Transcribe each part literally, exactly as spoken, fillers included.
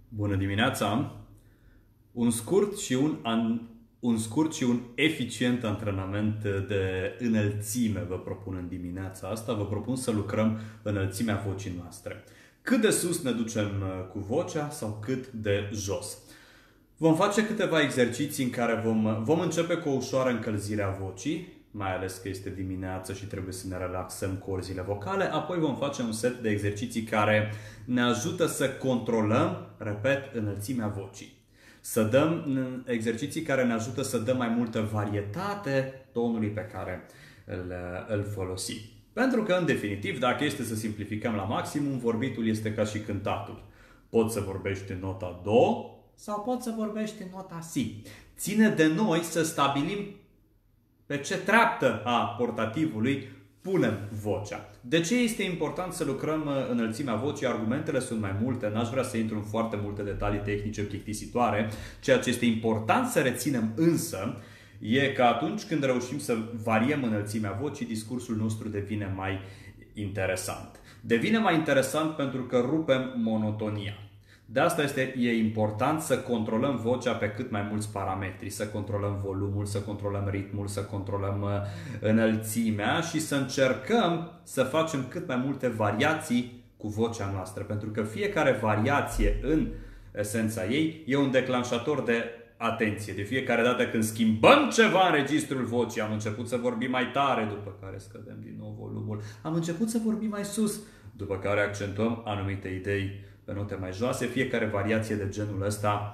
Bună dimineața! Un scurt și un, an, un scurt și un eficient antrenament de înălțime vă propun în dimineața asta. Vă propun să lucrăm înălțimea vocii noastre. Cât de sus ne ducem cu vocea sau cât de jos. Vom face câteva exerciții în care vom, vom începe cu o ușoară încălzire a vocii, mai ales că este dimineață și trebuie să ne relaxăm corzile vocale. Apoi vom face un set de exerciții care ne ajută să controlăm, repet, înălțimea vocii. Să dăm exerciții care ne ajută să dăm mai multă varietate tonului pe care îl, îl folosim. Pentru că, în definitiv, dacă este să simplificăm la maximum, vorbitul este ca și cântatul. Poți să vorbești în nota do sau poți să vorbești în nota si. Ține de noi să stabilim pe ce treaptă a portativului punem vocea. De ce este important să lucrăm înălțimea vocii? Argumentele sunt mai multe, n-aș vrea să intru în foarte multe detalii tehnice plictisitoare. Ceea ce este important să reținem însă e că atunci când reușim să variem înălțimea vocii, discursul nostru devine mai interesant. Devine mai interesant pentru că rupem monotonia. De asta este, e important să controlăm vocea pe cât mai mulți parametri, să controlăm volumul, să controlăm ritmul, să controlăm înălțimea și să încercăm să facem cât mai multe variații cu vocea noastră. Pentru că fiecare variație în esența ei e un declanșator de atenție. De fiecare dată când schimbăm ceva în registrul vocii, am început să vorbim mai tare, după care scădem din nou volumul, am început să vorbim mai sus, după care accentuăm anumite idei pe note mai joase, fiecare variație de genul ăsta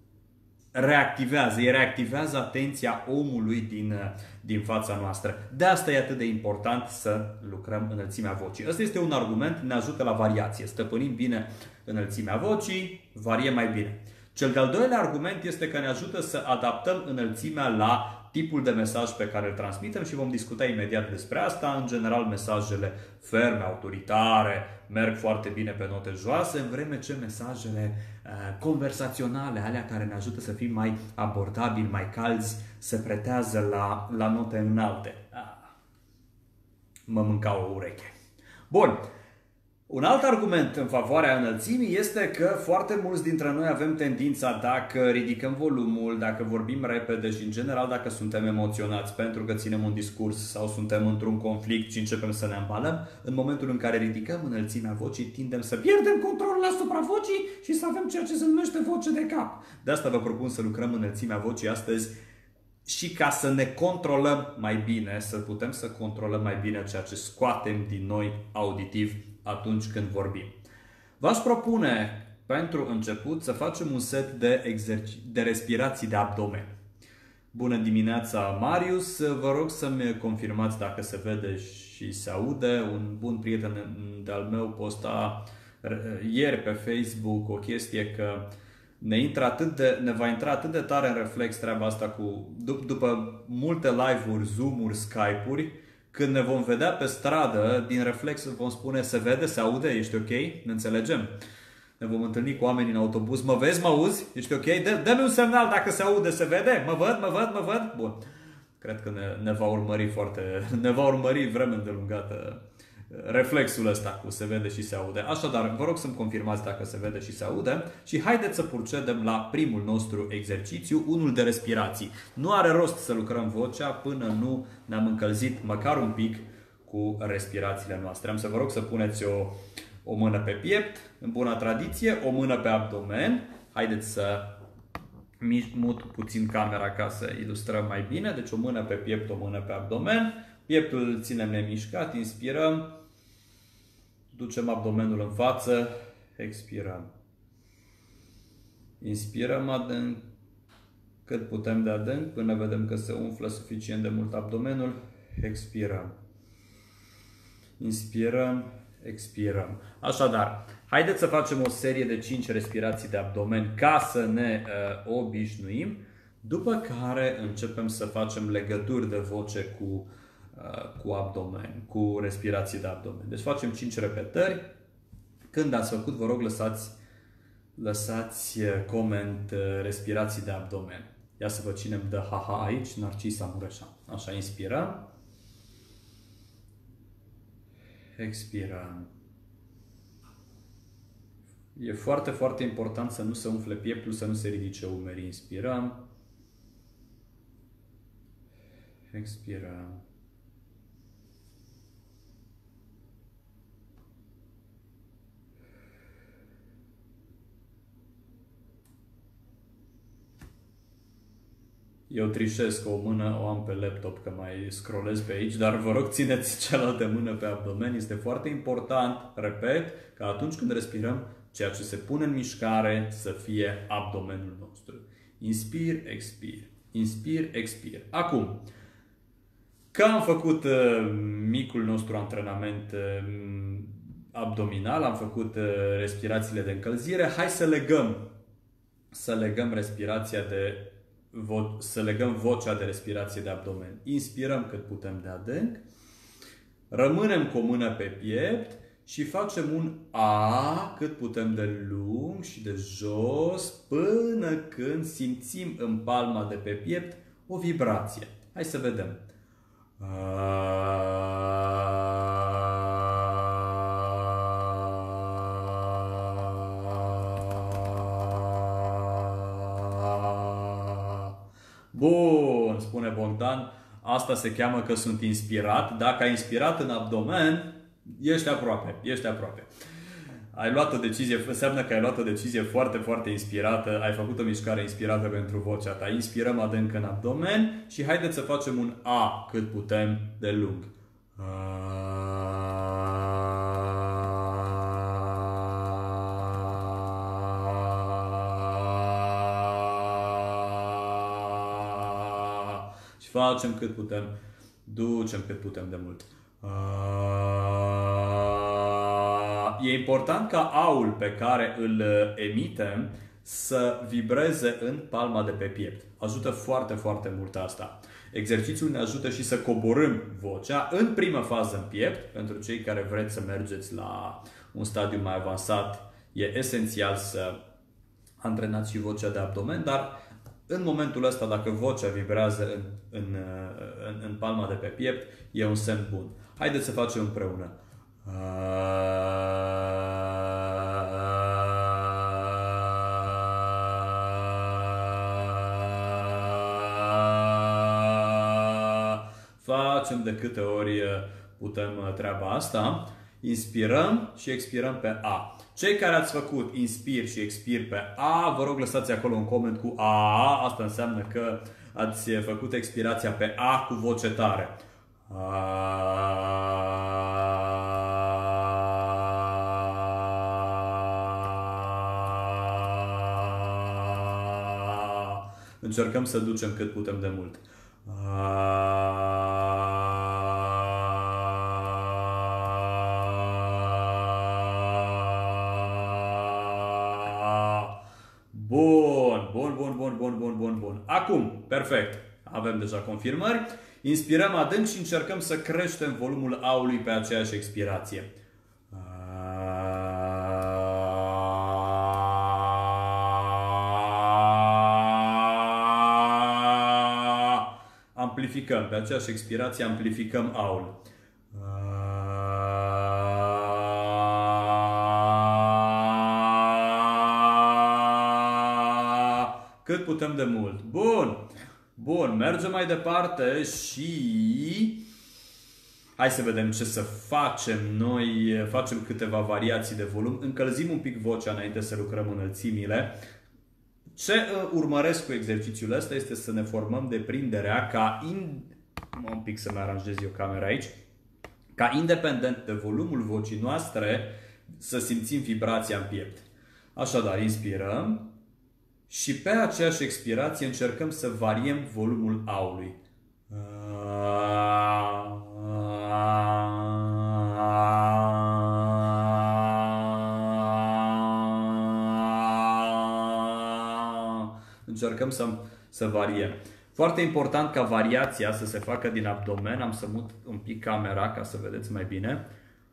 reactivează, îi reactivează atenția omului din, din fața noastră. De asta e atât de important să lucrăm înălțimea vocii. Ăsta este un argument, ne ajută la variație. Stăpânim bine înălțimea vocii, variem mai bine. Cel de-al doilea argument este că ne ajută să adaptăm înălțimea la tipul de mesaj pe care îl transmitem și vom discuta imediat despre asta. În general, mesajele ferme, autoritare, merg foarte bine pe note joase, în vreme ce mesajele uh, conversaționale, alea care ne ajută să fim mai abordabili, mai calzi, se pretează la, la note înalte. Ah, mă mânca o ureche. Bun. Un alt argument în favoarea înălțimii este că foarte mulți dintre noi avem tendința, dacă ridicăm volumul, dacă vorbim repede și în general dacă suntem emoționați pentru că ținem un discurs sau suntem într-un conflict și începem să ne ambalăm, în momentul în care ridicăm înălțimea vocii, tindem să pierdem controlul asupra vocii și să avem ceea ce se numește voce de cap. De asta vă propun să lucrăm înălțimea vocii astăzi și ca să ne controlăm mai bine, să putem să controlăm mai bine ceea ce scoatem din noi auditiv atunci când vorbim. V-aș propune, pentru început, să facem un set de, exerci- de respirații de abdomen. Bună dimineața, Marius! Vă rog să-mi confirmați dacă se vede și se aude. Un bun prieten de-al meu posta ieri pe Facebook o chestie că ne, intră atât de, ne va intra atât de tare în reflex treaba asta cu, dup- după multe live-uri, Zoom-uri, Skype-uri, când ne vom vedea pe stradă, din reflex vom spune, se vede, se aude, ești ok? Ne înțelegem? Ne vom întâlni cu oameni în autobuz, mă vezi, mă auzi? Ești ok? Dă-mi un semnal dacă se aude, se vede? Mă văd, mă văd, mă văd? Bun. Cred că ne, ne va urmări foarte, ne va urmări vreme îndelungată reflexul ăsta cu se vede și se aude. Așadar, vă rog să-mi confirmați dacă se vede și se aude și haideți să procedem la primul nostru exercițiu, unul de respirații. Nu are rost să lucrăm vocea până nu ne-am încălzit măcar un pic cu respirațiile noastre. Am să vă rog să puneți o, o mână pe piept, în bună tradiție, o mână pe abdomen. Haideți să mut puțin camera ca să ilustrăm mai bine. Deci o mână pe piept, o mână pe abdomen. Pieptul îl ținem nemișcat, inspirăm. Ducem abdomenul în față, expirăm. Inspirăm adânc, cât putem de adânc, până vedem că se umflă suficient de mult abdomenul. Expirăm. Inspirăm, expirăm. Așadar, haideți să facem o serie de cinci respirații de abdomen ca să ne uh, obișnuim, după care începem să facem legături de voce cu cu abdomen, cu respirații de abdomen. Deci facem cinci repetări. Când ați făcut, vă rog, lăsați, lăsați coment respirații de abdomen. Ia să văd cine îmi dă ha-ha aici, Narcisa Mureșan. Așa, inspirăm. Expirăm. E foarte, foarte important să nu se umfle pieptul, să nu se ridice umerii. Inspirăm. Expirăm. Eu trișez că o mână o am pe laptop, că mai scrollez pe aici, dar vă rog, țineți cealaltă mână pe abdomen. Este foarte important, repet, că atunci când respirăm, ceea ce se pune în mișcare să fie abdomenul nostru. Inspir, expir. Inspir, expir. Acum, că am făcut uh, micul nostru antrenament uh, abdominal, am făcut uh, respirațiile de încălzire, hai să legăm, să legăm respirația de să legăm vocea de respirație de abdomen. Inspirăm cât putem de adânc, rămânem cu o mână pe piept și facem un A cât putem de lung și de jos până când simțim în palma de pe piept o vibrație. Hai să vedem. Bun, spune Bogdan, asta se cheamă că sunt inspirat. Dacă ai inspirat în abdomen, ești aproape, ești aproape. Ai luat o decizie, înseamnă că ai luat o decizie foarte, foarte inspirată, ai făcut o mișcare inspirată pentru vocea ta. Inspirăm adânc în abdomen și haideți să facem un A cât putem de lung. Și facem cât putem, ducem cât putem de mult. E important ca A-ul pe care îl emitem să vibreze în palma de pe piept. Ajută foarte, foarte mult asta. Exercițiul ne ajută și să coborâm vocea în primă fază în piept. Pentru cei care vreți să mergeți la un stadiu mai avansat, e esențial să antrenați și vocea de abdomen, dar în momentul ăsta, dacă vocea vibrează în, în, în, în palma de pe piept, e un semn bun. Haideți să facem împreună. Facem de câte ori putem treaba asta. Inspirăm și expirăm pe A. Cei care ați făcut inspir și expir pe A, vă rog lăsați acolo un coment cu A. Asta înseamnă că ați făcut expirația pe A cu voce tare. A. Încercăm să ducem cât putem de mult. Bun, bun, bun, bun, bun, bun, bun, bun. Acum, perfect. Avem deja confirmări. Inspirăm adânc și încercăm să creștem volumul A-ului pe aceeași expirație. Amplificăm. Pe aceeași expirație amplificăm A-ul. Cât putem de mult. Bun. Bun. Mergem mai departe și hai să vedem ce să facem noi. Facem câteva variații de volum. Încălzim un pic vocea înainte să lucrăm înălțimile. Ce urmăresc cu exercițiul ăsta este să ne formăm deprinderea ca in... un pic să-mi aranjez eu camera aici. Ca independent de volumul vocii noastre să simțim vibrația în piept. Așadar, inspirăm și pe aceeași expirație încercăm să variem volumul A-ului. Încercăm să, să variem. Foarte important ca variația să se facă din abdomen. Am să mut un pic camera ca să vedeți mai bine.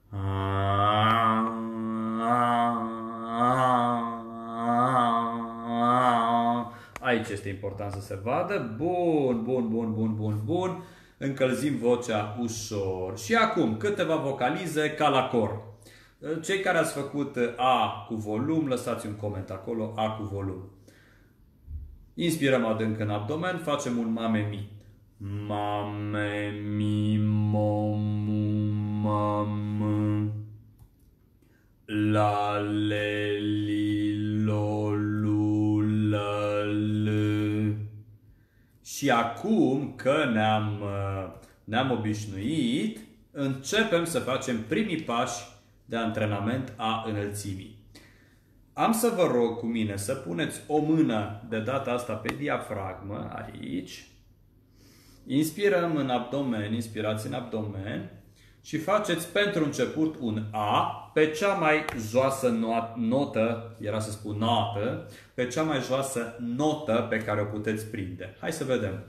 Aici este important să se vadă. Bun, bun, bun, bun, bun, bun. Încălzim vocea ușor. Și acum câteva vocalize ca la cor. Cei care ați făcut A cu volum, lăsați un coment acolo, A cu volum. Inspirăm adânc în abdomen, facem un mame-mi. Mame-mi, mo-mu, mam. La, le, li, lo, lu, la, l. Și acum că ne-am ne-am obișnuit, începem să facem primii pași de antrenament a înălțimii. Am să vă rog cu mine să puneți o mână de data asta pe diafragmă, aici. Inspirăm în abdomen, inspirați în abdomen și faceți pentru început un A pe cea mai joasă notă, era să spun notă, pe cea mai joasă notă pe care o puteți prinde. Hai să vedem.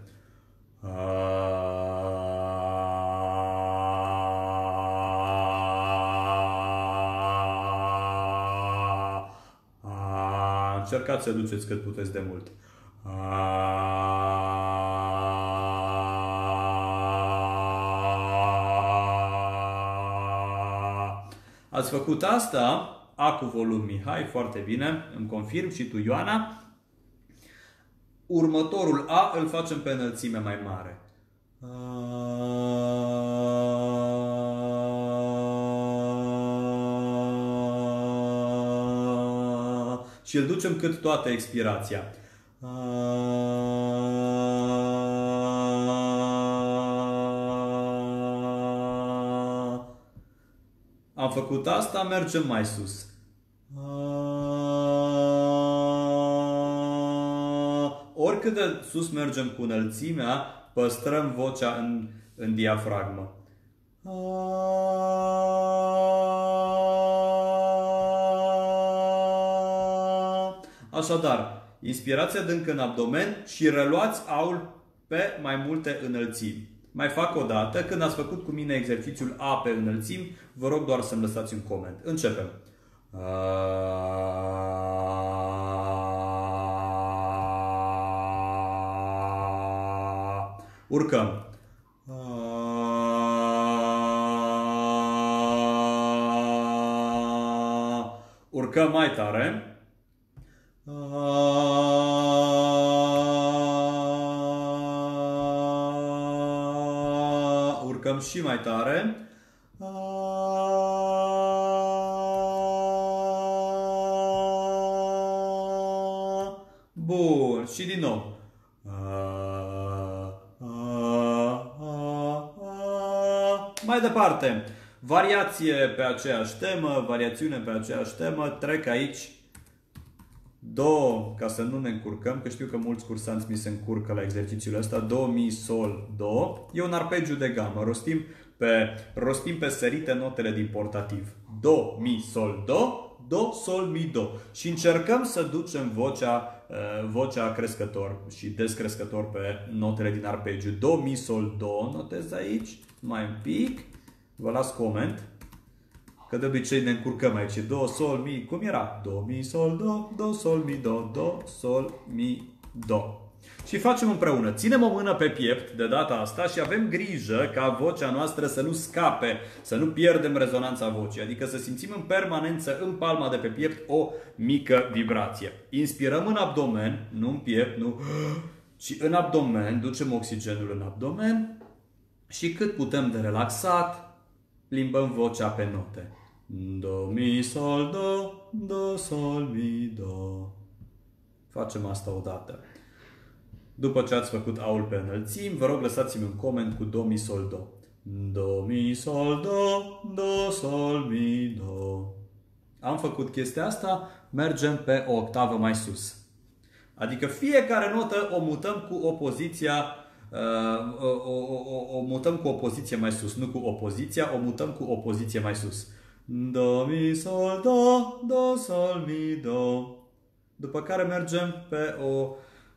Încercați să duceți cât puteți de mult. Ați făcut asta, A cu volum, Mihai, foarte bine, îmi confirm, și tu, Ioana. Următorul A îl facem pe înălțime mai mare. Și îl ducem cât toată expirația. Am făcut asta, mergem mai sus. Oricât de sus mergem cu înălțimea, păstrăm vocea în, în diafragmă. Așadar, inspirați adânc în abdomen și reluați aul pe mai multe înălțimi. Mai fac o dată, când ați făcut cu mine exercițiul A pe înălțimi, vă rog doar să-mi lăsați un coment. Începem. Urcăm. Urcăm mai tare. Urcăm și mai tare. Bun. Și din nou. Mai departe. Variație pe aceeași temă, variațiune pe aceeași temă. Trec aici do, ca să nu ne încurcăm, că știu că mulți cursanți mi se încurcă la exercițiul ăsta. Do, mi, sol, do. E un arpegiu de gamă. Rostim pe, rostim pe sărite notele din portativ. Do, mi, sol, do. Do, sol, mi, do. Și încercăm să ducem vocea, vocea crescător și descrescător pe notele din arpegiu. Do, mi, sol, do. Notez aici. Mai un pic. Vă las coment. Că de obicei ne încurcăm aici. Do, sol, mi. Cum era? Do, mi, sol, do. Do, sol, mi, do. Do, sol, mi, do. Și facem împreună. Ținem o mână pe piept de data asta și avem grijă ca vocea noastră să nu scape, să nu pierdem rezonanța vocii. Adică să simțim în permanență în palma de pe piept o mică vibrație. Inspirăm în abdomen, nu în piept, nu, ci în abdomen. Ducem oxigenul în abdomen și cât putem de relaxat, plimbăm vocea pe note. Do, mi, sol, do, do, sol, mi, do. Facem asta odată. După ce ați făcut aul pe înălțimi, vă rog lăsați-mi un coment cu do, mi, sol, do. Do, mi, sol, do, do, sol, mi, do. Am făcut chestia asta, mergem pe o octavă mai sus. Adică fiecare notă o mutăm cu opoziția, uh, o, o, o, o mutăm cu o poziție mai sus, nu cu opoziția, o mutăm cu o poziție mai sus. Do, mi, sol, do, do, sol, mi, do. După care mergem pe o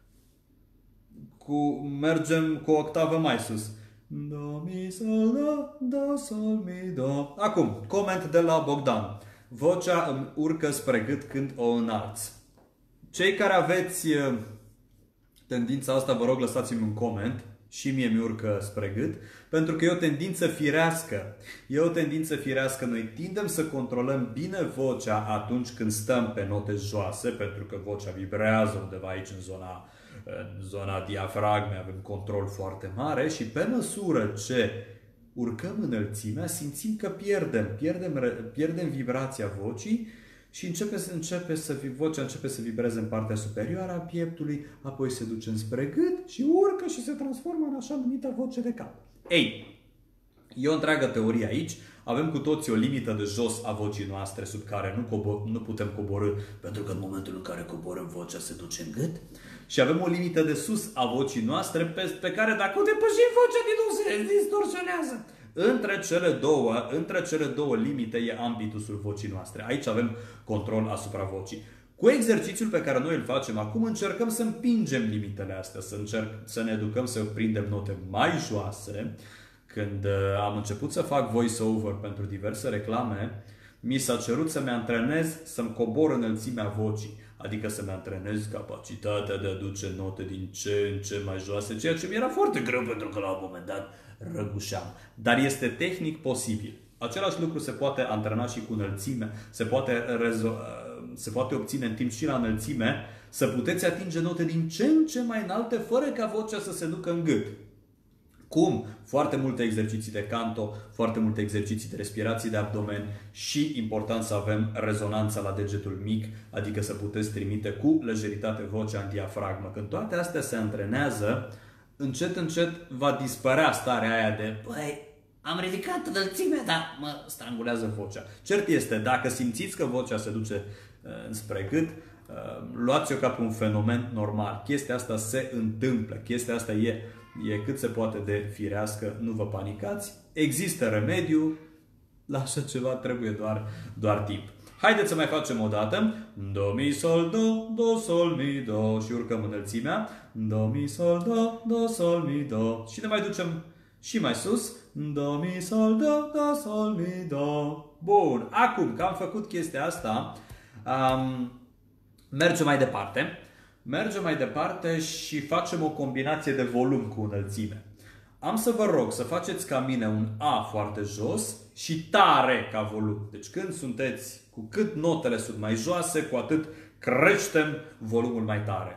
Cu, mergem cu o octavă mai sus. Do, mi, sol, do, do, sol, mi, do. Acum, coment de la Bogdan. Vocea îmi urcă spre gât când o înalți. Cei care aveți tendința asta, vă rog lăsați-mi un coment și mie mi-urcă spre gât, pentru că e o tendință firească. E o tendință firească. Noi tindem să controlăm bine vocea atunci când stăm pe note joase, pentru că vocea vibrează undeva aici în zona, în zona diafragmei, avem control foarte mare și pe măsură ce urcăm înălțimea, simțim că pierdem, pierdem, pierdem vibrația vocii și începe, începe să, vocea începe să vibreze în partea superioară a pieptului, apoi se duce înspre gât și urcă și se transformă în așa numită voce de cap. Ei, e o întreagă teorie aici. Avem cu toții o limită de jos a vocii noastre sub care nu, cobor, nu putem coborî, pentru că în momentul în care coborâm vocea se duce în gât. Și avem o limită de sus a vocii noastre pe, pe care dacă o depășim, vocea din nou se distorsionează. Între cele două, între cele două limite e ambitusul vocii noastre. Aici avem control asupra vocii. Cu exercițiul pe care noi îl facem acum, încercăm să împingem limitele astea, să, încerc, să ne educăm să prindem note mai joase. Când am început să fac voice-over pentru diverse reclame, mi s-a cerut să-mi antrenez să-mi cobor înălțimea vocii. Adică să-mi antrenez capacitatea de a duce note din ce în ce mai joase, ceea ce mi era foarte greu pentru că la un moment dat răgușeam. Dar este tehnic posibil. Același lucru se poate antrena și cu înălțime, se poate, se poate obține în timp și la înălțime, să puteți atinge note din ce în ce mai înalte, fără ca vocea să se ducă în gât. Cum? Foarte multe exerciții de canto, foarte multe exerciții de respirație de abdomen și important să avem rezonanța la degetul mic, adică să puteți trimite cu lejeritate vocea în diafragmă. Când toate astea se antrenează, încet, încet va dispărea starea aia de băi, am ridicat înălțimea, dar mă strangulează vocea. Cert este, dacă simțiți că vocea se duce uh, înspre gât, uh, luați-o ca pe un fenomen normal. Chestia asta se întâmplă, chestia asta e E cât se poate de firească, nu vă panicați. Există remediu, la așa ceva trebuie doar, doar timp. Haideți să mai facem o dată. Do, mi, sol, do, do, sol, mi, do. Și urcăm înălțimea. Do, mi, sol, do, do, sol, mi, do. Și ne mai ducem și mai sus. Do, mi, sol, do, do, sol, mi, do. Bun. Acum că am făcut chestia asta, um, mergem mai departe. Mergem mai departe și facem o combinație de volum cu înălțime. Am să vă rog să faceți ca mine un A foarte jos și tare ca volum. Deci când sunteți, cu cât notele sunt mai joase, cu atât creștem volumul mai tare.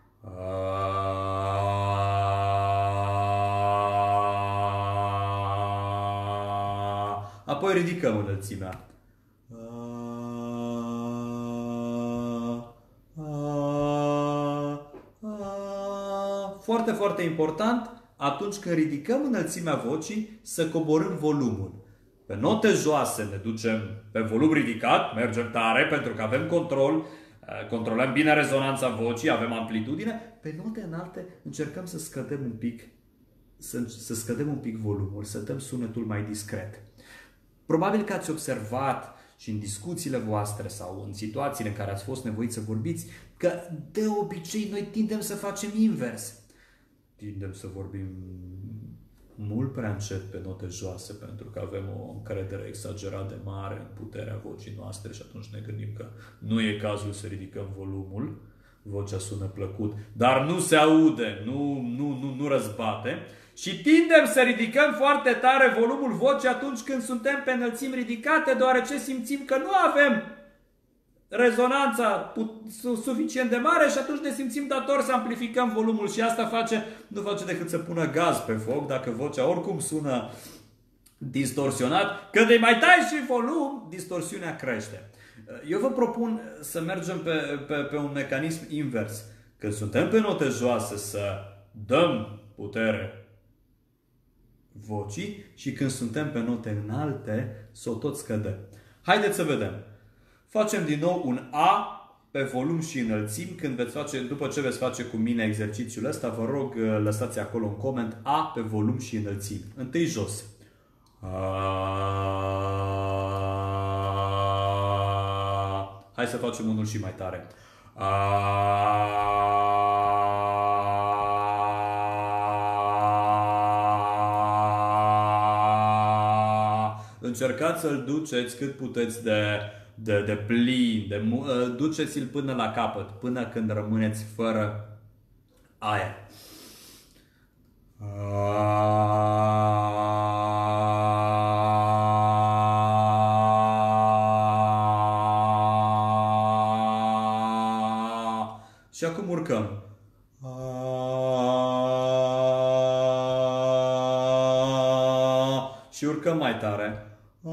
Apoi ridicăm înălțimea. Foarte, foarte important, atunci când ridicăm înălțimea vocii, să coborâm volumul. Pe note joase ne ducem pe volum ridicat, mergem tare pentru că avem control, controlăm bine rezonanța vocii, avem amplitudine. Pe note înalte încercăm să scădem un pic, să, să scădem un pic volumul, să dăm sunetul mai discret. Probabil că ați observat și în discuțiile voastre sau în situațiile în care ați fost nevoiți să vorbiți, că de obicei noi tindem să facem invers. Tindem să vorbim mult prea încet pe note joase pentru că avem o încredere exagerat de mare în puterea vocii noastre și atunci ne gândim că nu e cazul să ridicăm volumul, vocea sună plăcut, dar nu se aude, nu, nu, nu, nu răzbate. Și tindem să ridicăm foarte tare volumul vocii atunci când suntem pe înălțimi ridicate, deoarece simțim că nu avem rezonanța suficient de mare și atunci ne simțim datori să amplificăm volumul și asta face, nu face decât să pună gaz pe foc dacă vocea oricum sună distorsionat. Când îi mai tai și volum, distorsiunea crește. Eu vă propun să mergem pe, pe, pe un mecanism invers. Când suntem pe note joase să dăm putere vocii și când suntem pe note înalte să o tot scădem. Haideți să vedem. Facem din nou un A pe volum și înălțimi. Când veți face, după ce veți face cu mine exercițiul ăsta, vă rog, lăsați acolo un coment A pe volum și înălțimi. Întâi jos. A... Hai să facem unul și mai tare. A... Încercați să-l duceți cât puteți de, de, de plin, de, duceți-l până la capăt, până când rămâneți fără aer. Și acum urcăm. Și urcăm mai tare.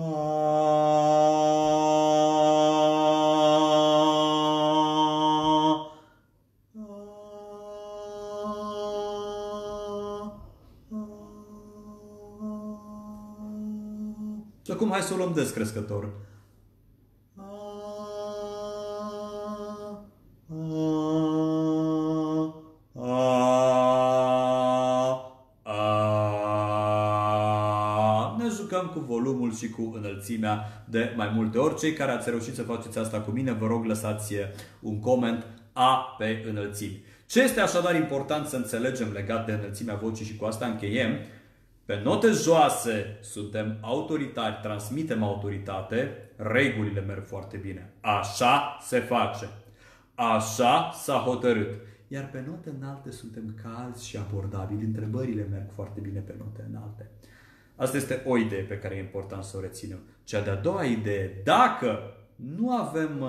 Și acum hai să o luăm descrescător. Ne jucăm cu volumul și cu înălțimea de mai multe ori. Cei care ați reușit să faceți asta cu mine, vă rog lăsați un coment A pe înălțimi. Ce este așadar important să înțelegem legat de înălțimea vocii și cu asta încheiem? Pe note joase suntem autoritari, transmitem autoritate, regulile merg foarte bine. Așa se face. Așa s-a hotărât. Iar pe note înalte suntem calzi și abordabili. Întrebările merg foarte bine pe note înalte. Asta este o idee pe care e important să o reținem. Cea de-a doua idee, dacă nu avem,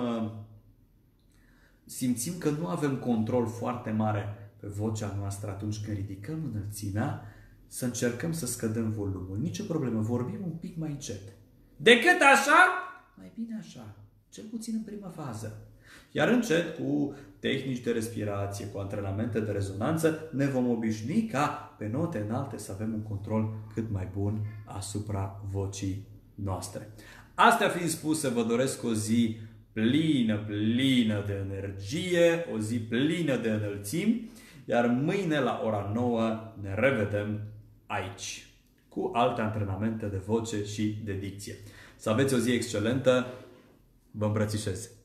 simțim că nu avem control foarte mare pe vocea noastră atunci când ridicăm înălțimea, să încercăm să scădem volumul. Nici o problemă, vorbim un pic mai încet. Decât așa? Mai bine așa. Cel puțin în prima fază. Iar încet, cu tehnici de respirație, cu antrenamente de rezonanță, ne vom obișnui ca pe note înalte să avem un control cât mai bun asupra vocii noastre. Astea fiind spuse, vă doresc o zi plină, plină de energie, o zi plină de înălțimi, iar mâine la ora nouă ne revedem aici, cu alte antrenamente de voce și de dicție. Să aveți o zi excelentă, vă îmbrățișez!